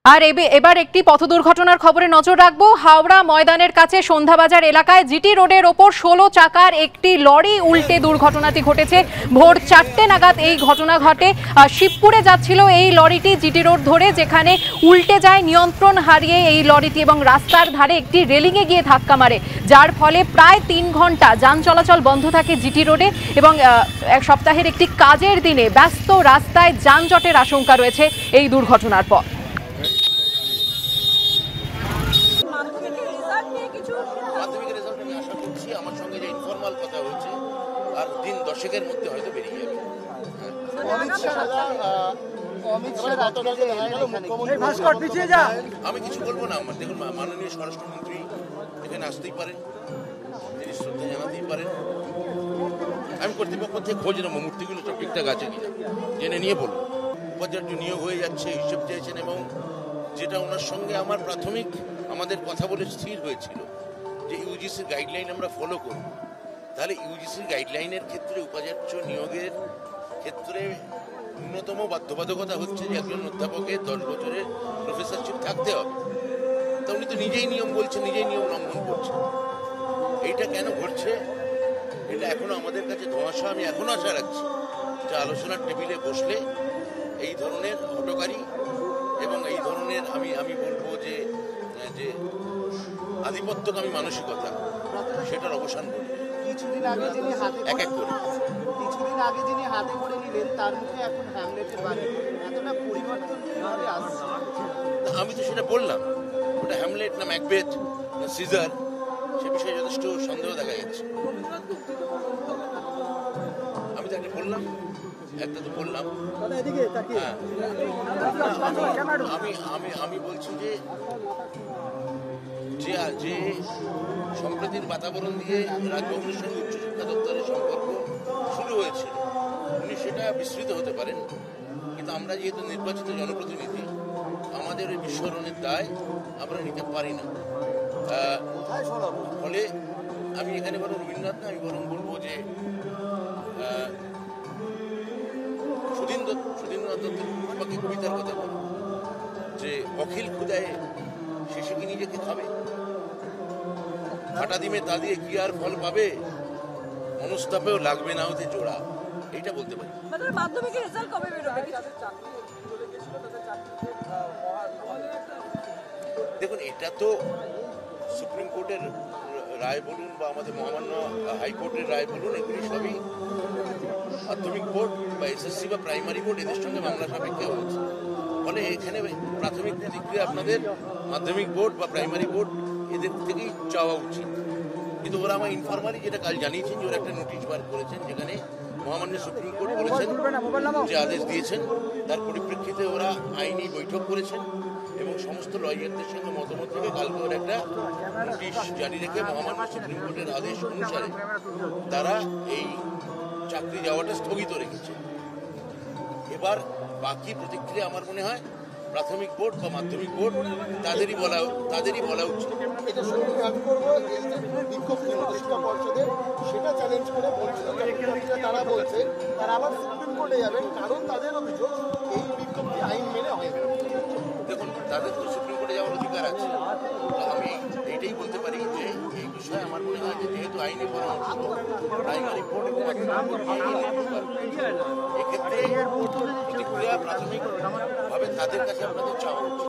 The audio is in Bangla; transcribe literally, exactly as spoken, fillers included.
আর এবার একটি পথ দুর্ঘটনার খবরে নজর রাখবো। হাওড়া ময়দানের কাছে সন্ধ্যাবাজার এলাকায় জিটি রোডের ওপর ষোলো চাকার একটি লরি উল্টে দুর্ঘটনাটি ঘটেছে। ভোর চারটে নাগাদ এই ঘটনা ঘটে। শিবপুরে যাচ্ছিল এই লরিটি জিটি রোড ধরে, যেখানে উল্টে যায় নিয়ন্ত্রণ হারিয়ে এই লরিটি এবং রাস্তার ধারে একটি রেলিংয়ে গিয়ে ধাক্কা মারে, যার ফলে প্রায় তিন ঘন্টা যান চলাচল বন্ধ থাকে জিটি রোডে। এবং এক সপ্তাহের একটি কাজের দিনে ব্যস্ত রাস্তায় যানজটের আশঙ্কা রয়েছে এই দুর্ঘটনার পর। মাধ্যমিক রেজাল্ট আমি আশা করছি আমার সঙ্গে যে ইনফরমাল কথা হয়েছে আর দিন দশেকের মধ্যে হয়তো বেরিয়ে যাবে। আমি কিছু বলবো না। আমার দেখুন, মাননীয় স্বরাষ্ট্রমন্ত্রী এখানে আসতেই পারেন, তিনি শ্রদ্ধা জানাতেই পারেন। আমি কর্তৃপক্ষ থেকে খোঁজ নেব মূর্তিগুলো সব ঠিকঠাক আছে কিনা, জেনে নিয়ে বলবো। উপাচার্য নিয়োগ হয়ে যাচ্ছে, হিসেব চেয়েছেন, এবং যেটা ওনার সঙ্গে আমার প্রাথমিক আমাদের কথা বলে স্থির হয়েছিল যে ইউজিসির গাইডলাইন আমরা ফলো করব। তাহলে ইউজিসির গাইডলাইনের ক্ষেত্রে উপাচার্য নিয়োগের ক্ষেত্রে ন্যূনতম বাধ্যবাধকতা হচ্ছে যে একজন অধ্যাপকের দশ বছরের প্রফেসরশিপ থাকতে হবে। তা উনি তো নিজেই নিয়ম বলছেন, নিজেই নিয়ম লঙ্ঘন করছেন। এইটা কেন ঘটছে এটা এখনো আমাদের কাছে ধোঁয়াশা। আমি এখনো আশা রাখছি যে আলোচনার টেবিলে বসলে এই ধরনের হটকারী এবং এই ধরনের আমি আমি বলবো যে যে আধিপত্যকামী মানসিকতা, সেটার অবসান ঘটবে। কিছুদিন আগে যিনি হাতে এক এক করে কিছুদিন আগে যিনি হাতে করে নিলেন তার মুখে এখন হ্যামলেটের বাণী, এতটা পরিবর্তন কিভাবে আসছে? আমি তো সেটা বললাম, ওটা হ্যামলেট না ম্যাকবেথ না সিজার, সে বিষয়ে যথেষ্ট সন্দেহ দেখা যাচ্ছে। আমি তো একটা বললাম, একটা তো বললাম। হ্যাঁ, আমি আমি আমি বলছি যে যে যে সম্প্রীতির বাতাবরণ দিয়ে রাজভবনের সঙ্গে উচ্চশিক্ষা দপ্তরের সম্পর্ক শুরু হয়েছিল, উনি সেটা বিস্তৃত হতে পারেন, কিন্তু আমরা যেহেতু নির্বাচিত জনপ্রতিনিধি, আমাদের ওই বিস্মরণের দায় আমরা নিতে পারি না। ফলে আমি এখানে বরং রবীন্দ্রনাথ না, আমি বরং বলবো যে সুধীন সুধীন্দ্রনাথ দত্তের কবিতার কথা বলবো যে অখিল ক্ষুদায় শেষে কি নিজেকে খাবে, ফাটা দিমে তা দিয়ে কি আর ফল পাবে, মনস্তাপেও লাগবে না হতে জোড়া। এইটা বলতে পারি। দেখুন, এটা তো সুপ্রিম কোর্টের রায় বলুন বা আমাদের মহামান্য হাইকোর্টের রায় বলুন, এগুলি সবই মাধ্যমিক বোর্ড বা এসএসসি বা প্রাইমারি বোর্ড এদের সঙ্গে মামলা সাপেক্ষে হয়েছে। ফলে এখানে প্রাথমিক প্রতিক্রিয়া আপনাদের মাধ্যমিক বোর্ড বা প্রাইমারি বোর্ড এদের থেকেই চাওয়া উচিত। কিন্তু ওরা আমার ইনফরমালি যেটা কাল জানিয়েছেন যে ওরা একটা নোটিশ বার করেছেন, যেখানে মহামান্য সুপ্রিম কোর্ট বলেছেন যে আদেশ দিয়েছেন, তার পরিপ্রেক্ষিতে ওরা আইনি বৈঠক করেছেন এবং সমস্ত লয়ারদের সঙ্গে মতামত থেকে কালকে ওরা একটা নোটিশ জারি রেখে মহামান্য সুপ্রিম কোর্টের আদেশ অনুসারে তারা এই চাকরি যাওয়াটা স্থগিত রেখেছে। এবার বাকি প্রতিক্রিয়া আমার মনে হয় প্রাথমিক বোর্ড বা মাধ্যমিক বোর্ড তাদেরই বলা তাদেরই বলা উচিত। সেটা চ্যালেঞ্জ করে তারা বলছে তারা আবার সুপ্রিম কোর্টে যাবেন, কারণ তাদের অভিযোগ এই বিজ্ঞপ্তি আইন মেনে হয়। দেখুন, তাদের তো সুপ্রিম কোর্টে যাওয়ার অধিকার আছে। আমি এইটাই বলতে পারি যে এই বিষয়ে আমার মনে হয় যে যেহেতু আইনি পরামর্শ প্রাইমারি বোর্ড এবং এক্ষেত্রে প্রতিক্রিয়া প্রাথমিকভাবে তাদের কাছে আপনাদের চাওয়া উচিত।